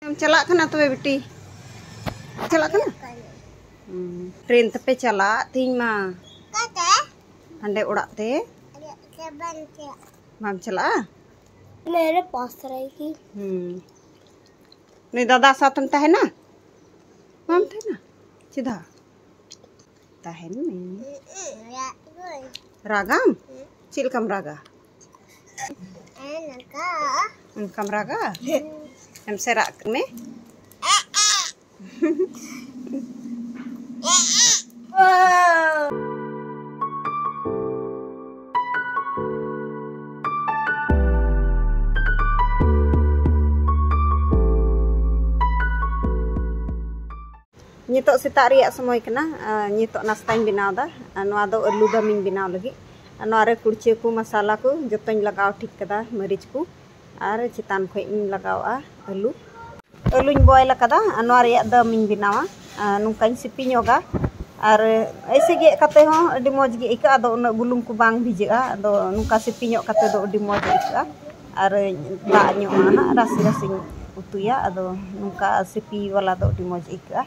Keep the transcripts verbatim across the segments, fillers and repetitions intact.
चला कना तो बेटी चला कना ट्रेन ते पे चला तीन मा हंडे उड़ाते माम चला मेरे पास रहेगी। हम्म नहीं दादा साथ में है ना माम थे ना सीधा tahen nih ragam cil kam raga em kam raga em serak me Nyitok setak riak semoy kena nyitok nastaing binaw da noa do alu da ming binaw lagi noa re kurci ku masala ku jotoñ lagaw ठीक kada maric ku ar citan khoi ing lagaw a alu aluñ boil kada noa riak da ming binawa nungkañ sipi nyoga ar aise ge kate ho adi moj ge ika ado una bulung ku bang bijega ado nungka sipi nyok kate do adi moj ika ar da nyok ana rasi-rasi utu ya ado nungka sipi wala do adi moj ika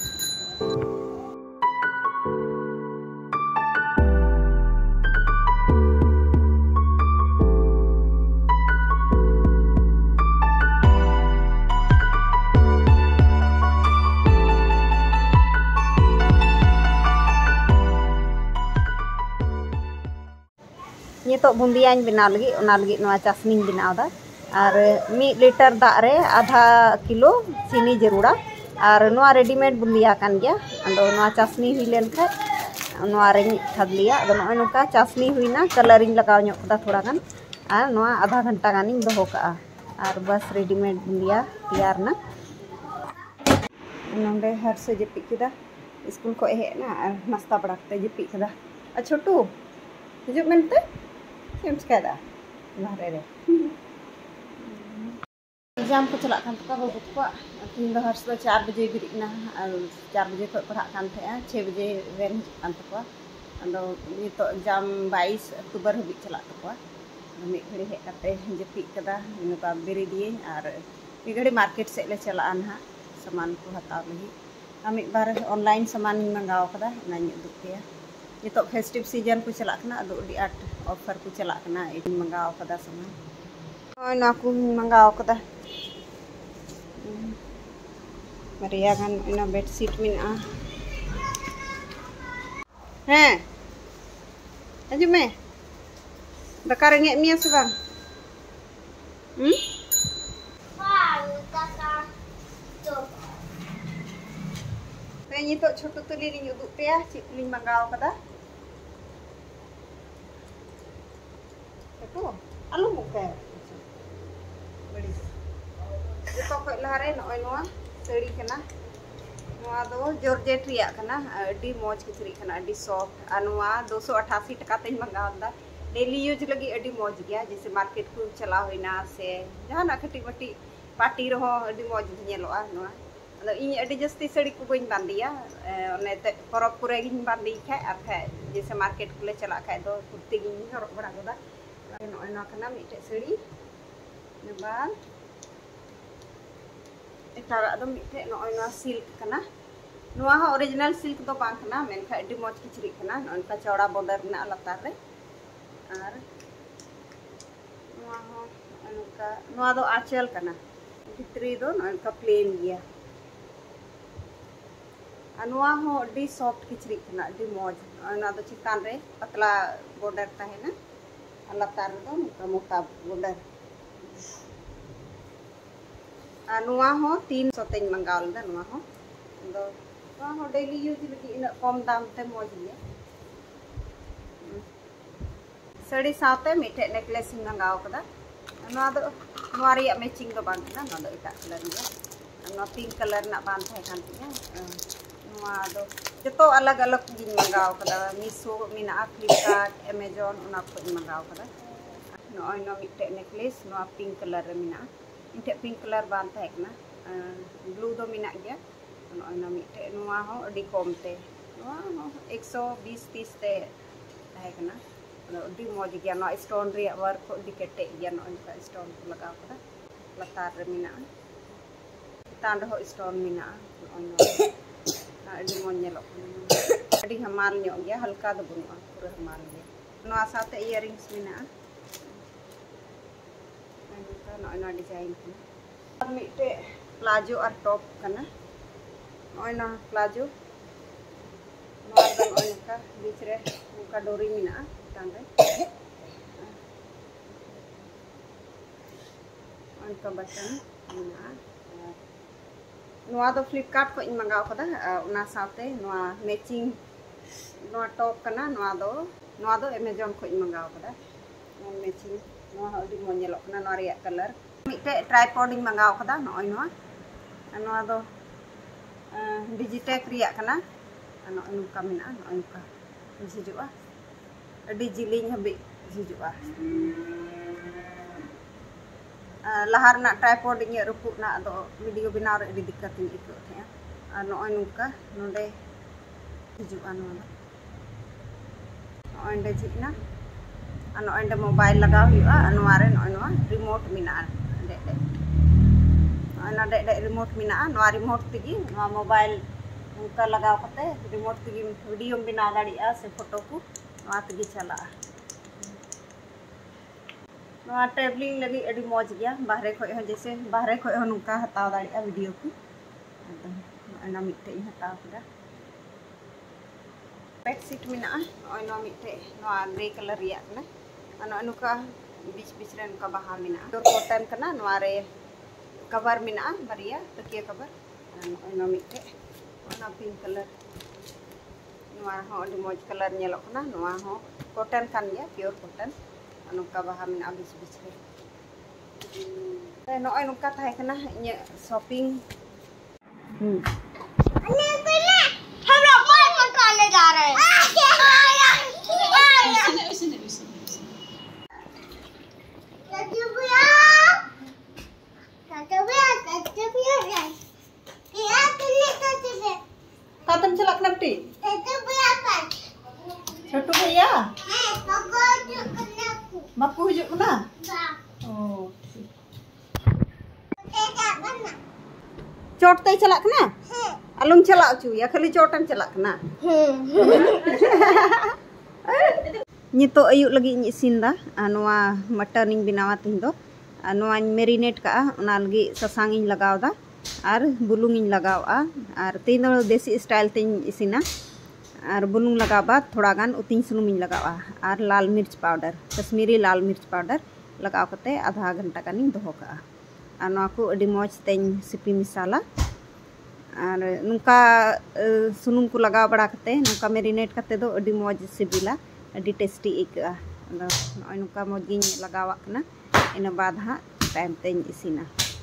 Nyitok bumbian binaw lagi ona lagi noa chasning binaw da ar mid liter dak re adha kilo sini jarura ar noa readymade bundia kan gya ando noa chasni hui len kha noa re khadliya ado noa nuka chasni huina coloring lagaw nyok da thoda gan ar noa adha ghanta ganing doho ka ar bas readymade bundia tiyar na nonde har se jepi kida school ko he na ar nasta badak te jepi kida a chotu hijuk mente Siapa sekada, lahir deh. Jam ko chalak kan tuka babu tuka, tin dah harus चार बजे birik na, चार बजे ko पढ़ा kan थे, छह बजे ven kan tuka, ando ini to jam बाईस अक्टूबर habis chalak tuka, mik घड़ी है कते जपी कदा, ini का beri dia, ar mik घड़ी market से ले चलान ha, सामान को हताव लगी, amik बार online सामान मंगाओ कदा, नanya दुखते ya. Itu festive season ku celak kena adu di art offer ku celak kena ini manggau kada sama. Oh ini aku manggau kada. Maria kan ini bedsheet min ah. Heh. Aju me. Dakar ngek mia sebang. Hmm? Ini tu Chhotu Tuli ring uduk te ya, cik tuling manggau kada. Itu, alu muka. Beli. Itu kau lahare noy noa, seri kena. Noa do Georgette riak kena, di moj kicri kena, di soft. Anua दो सौ अठासी टका तेज manggau da. Daily use lagi adi moj gya, जैसे market ku चला होइना से, जहाँ ना खटी बटी पार्टी रहो adi moj nyeloa noa. Kalau ini ada justi seri ku bain bandia, nete korop pura gini bandi kai, apa? Jasa market kule celak kai do kurti gini korop berang do da. No no kena mite seri, nebal. Ekara do mite no no silk kena. Noa ha original silk do bang kena, men kai di moj kicri kena, no ka chauda border na latar re. Ar noa ho anu ka noa do achal kena. Kitri do no ka plain dia. Anua ho di soft kicri kena di moj ana do chitan re patla border tahe na alatar do muka muka border anua ho तीन सौ तेज mangal da anua ho do anua ho daily use lagi ina kom dam te moj ye sari saate mite necklace mangaw kada anua do anua riak matching do bang na no do ita color ye anua pink color na ban thai kan tinya Waduh, itu alag-alag gini manggau kada, Miso, Mina, Flipkart, Amazon, una ko manggau kada. No, no mite necklace, no pink color mina. Inte pink color banta ek na, blue do mina gya. No, no mite no ho di komte. No, no एक सौ बीस तीस te ek na. No, di moj gya no stone ri work ko di kete gya no inka stone ko lagaw kada. Latar mina. चितान रहो stone मिना अड़ी मोज नेलो अड़ी हमाल ᱧᱚᱜ गया हल्का दो बनुआ पूरा हमाल गया नोआ साथे इयरिंग्स मिना नोका नोना डिजाइन कना मिटे प्लाजो और टॉप कना नोना प्लाजो नोआ दो नोका बीच रे नोका डोरी मिना चितान रे उनका बटन मिना नोआ दो फ्लिपकार्ट को इन मंगाव कदा उना साथे नोआ मैचिंग नोआ टॉप कना नोआ दो नोआ दो अमेज़न को इन मंगाव कदा मैचिंग नोआ अडी मोज नेलो कना नोआ रिया कलर मिटे ट्राइपॉड इन मंगाव कदा नोय नोआ नोआ दो डिजिटेक रिया कना नोआ नुका मिना नोय नुका हिजुआ अडी जिलिंग हबि हिजुआ लहार ना ट्राइपॉड इन रुपु ना दो वीडियो बनाव रे अडी दिक्कत इन इको थे और नोय नुका नोडे हिजुआ नोना नोंडे जिना और नोंडे मोबाइल लगाव हुआ नोआ रे नोय नोआ रिमोट मिना दे दे ना दे दे रिमोट मिना नोआ रिमोट तिगी नोआ मोबाइल उनका लगाव कते रिमोट तिगी वीडियो बिना दाड़िया से फोटो को नोआ तिगी चला नोआ ट्रैवलिंग लगी अड़ी मौज गया बाहरे खोय हो जैसे बाहरे खोय हो नुका हताव दाड़िया वीडियो को ना मिटे हताव कदा बेड सीट मिना और नो मिटे नो ग्रे कलर रिया ना अन अनुका बीच बीच रे नुका बाहा मिना डोर कॉटन कना नोआ रे कवर मिना बरिया तकिया कवर नो मिटे ओना पिंक कलर नोआ हो अडी मौज कलर नेलो कना नोआ हो कॉटन कान गया प्योर कॉटन अनुका बाहा मिना बीच बीच रे नो अनुका थाय कना इ शॉपिंग हम लोग बाइक पकड़ने जा रहे हैं कातम चलक नपटी छोटू भैया बापू हिजुक ना ओ चोट तई चलक ना अलुम चला चु या खाली चोटन चलक ना नितो अयु लगी इसिन दा नोआ मटन इन बनावा तिन दो नोआ मेरिनेट का ओना लगी ससांग इन लगाव दा और बुलुंग इन लगावा और तीन दो देसी स्टाइल तिन इसिना और बुलुंग लगावा थोड़ा गान उतिन सुनुम इन लगावा और लाल मिर्च पाउडर कश्मीरी लाल मिर्च पाउडर लगाव कते आधा घंटा कानी दोहो का और नोआ को अडी मौज तेन सिपी मसाला और नुका सुनुम को लगाव बड़ा कते नुका मेरिनेट कते दो अडी मौज सिबिला अडी टेस्टी इका नोय नुका मौज गिन लगावा कना इना बाद हा टाइम तेन इसिना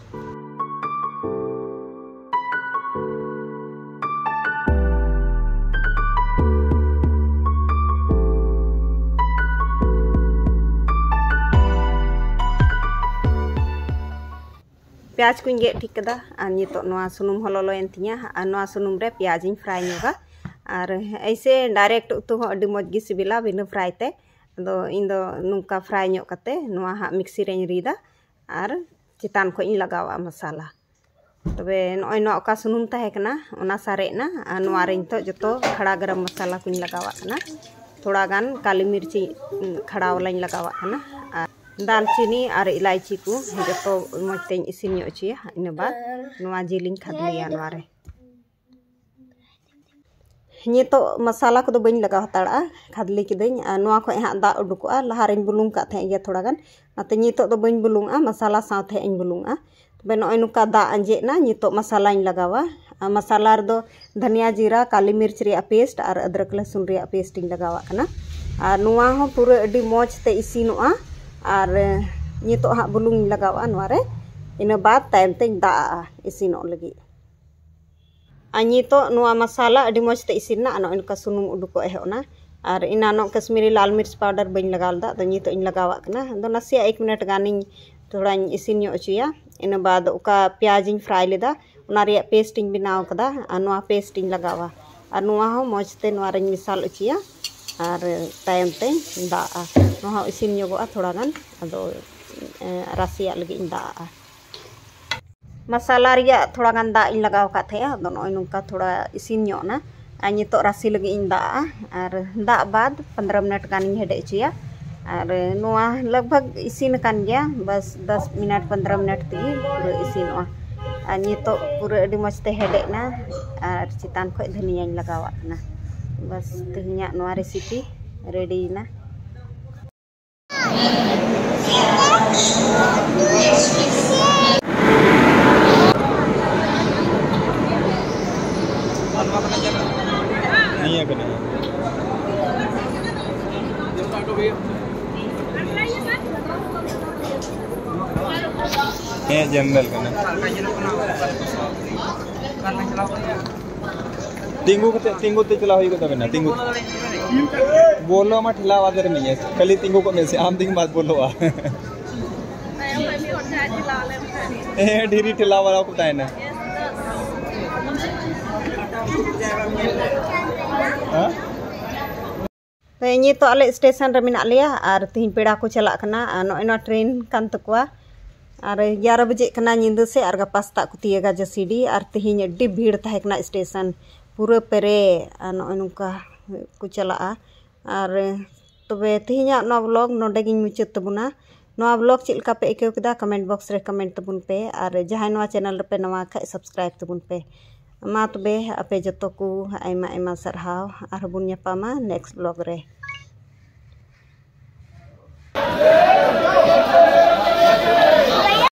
प्याज को गे ठीक कदा और नितो नोआ सुनुम हलोलोयन तिया और नोआ सुनुम रे प्याज इन फ्राई नोगा और ऐसे डायरेक्ट उतु हो अडी मौज गी सिबिला बिना फ्राई ते दो इन दो नुका फ्राई ᱧᱚᱜ कते नोआ हा मिक्सी रे रीदा और चितान को इन लगावा मसाला तबे नोय नो का सुनुम ताहे कना ओना सारे ना नोआ रे तो जतो खड़ा गरम मसाला को इन लगावा कना थोड़ा गान काली मिर्ची खड़ा वाला इन लगावा कना दालचीनी और इलायची को जो मजते इसिन चिया इन बाद नोआ जिलिंग खादलिया नोआ रे नितो मसाला को बन लगा हताड़ा खादली किदኝ नोआ खो हा दा उडुकोआ लहारिन बुलुंग का थे गया थोड़ा गान नाते नितो दो बन बुलुंगा मसाला साथे इन बुलुंगा तबे नोय नुका दा अंजेना नितो मसाला इन लगावा मसाला दो धनिया जीरा काली मिर्च रे पेस्ट और अदरक लहसुन रे पेस्ट इन लगावा कना और नोआ हो पूरा अडी मौज ते इसिनोआ और नितो हा बुलुंग लगावा नोआ रे इन बाद टाइम ते दा इसिनो लगी नितो नोआ मसाला अडी मौज ते इसिना अनो इनका सुनुम उडुको एहोना और इनानो कश्मीरी लाल मिर्च पाउडर बन लगाल दा नितो इन लगावा कना दो नसिया एक मिनट गानी थोड़ा इसिन चिया इन बाद उका प्याज इन फ्राई लेदा उना रे पेस्ट इन बनाव कदा नोआ पेस्ट इन लगावा और नोआ हो मौज ते नोआ रे मिसाल चिया और टाइम ते दा नोआ इसिन योगोआ थोड़ा गान अदो रासिया लगी दा Masala ria थोड़ा गान दा इन लगाव का थे अदो नोय नुका थोड़ा इसिन ᱧᱚᱜ ना आ नितो राशि लगी इन दा और दा बाद पंद्रह मिनट गान इन हेडे चिया और नोआ लगभग इसिन कान गया बस दस मिनट पंद्रह मिनट तगी पूरा इसिनवा आ नितो पूरा अडी मस्ते हेडे ना और चितान खो धनिया इन लगावा ना बस तिहिया नोआ रेसिपी रेडी ना नहीं है कने ये जनरल कने तिंगू को तिंगू ते चला होई को तबे ना तिंगू बोलो मत ठेला वादर नहीं है कली तिंगू को में से आम तिंग बात बोलो आ ए ढीरी ठेला वाला को ताय ना ini to ale स्टेशन रे मिना लिया और तीन पेड़ा को चला कना नोइना ट्रेन कान तकवा और ग्यारह बजे कना निंद से और गपा सता को तियेगा जसीडी और तिहिन अड्डी भीड़ ताहे कना स्टेशन पूरा पेरे नोइनुका को चला और तबे तिहिना नो व्लॉग नोडे गिन मुचाद तबुना नोआ व्लॉग चिलका पे एकेव कदा कमेंट बॉक्स रे कमेंट तबुन पे और जहां नोआ चैनल पे नवा खा सब्सक्राइब तबुन पे मा तबे आपे जतो को आयमा आयमा सरहाव और बुन ᱧᱟᱯᱟᱢᱟ नेक्स्ट ब्लॉग रे